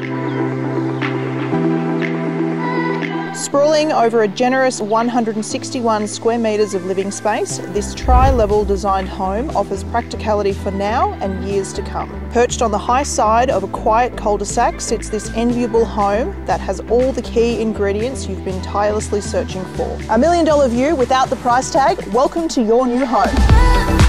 Sprawling over a generous 161 square metres of living space, this tri-level designed home offers practicality for now and years to come. Perched on the high side of a quiet cul-de-sac sits this enviable home that has all the key ingredients you've been tirelessly searching for. $1 million view without the price tag. Welcome to your new home.